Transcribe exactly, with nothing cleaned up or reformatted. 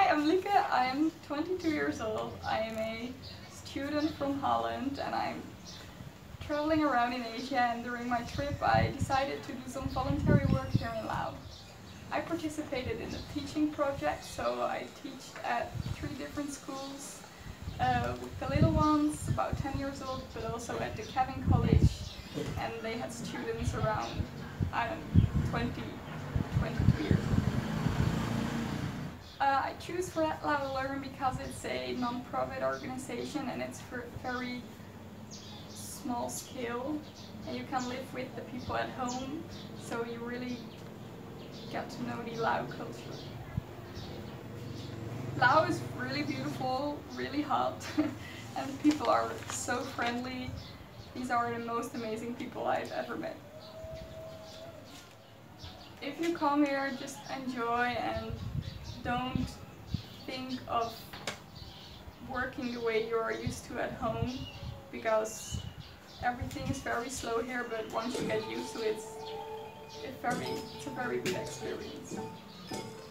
I'm Lieke, I'm twenty-two years old. I am a student from Holland and I'm traveling around in Asia, and during my trip I decided to do some voluntary work here in Laos. I participated in a teaching project, so I teach at three different schools uh, with the little ones, about ten years old, but also at the Kevin College, and they had students around, I don't know, twenty, twenty-two years old. Uh, I choose Fred Lao Learn because it's a non-profit organization and it's for very small scale, and you can live with the people at home, so you really get to know the Lao culture. Lao is really beautiful, really hot, and people are so friendly. These are the most amazing people I've ever met. If you come here, just enjoy and don't think of working the way you are used to at home, because everything is very slow here, but once you get used to it, it's, very, it's a very good experience.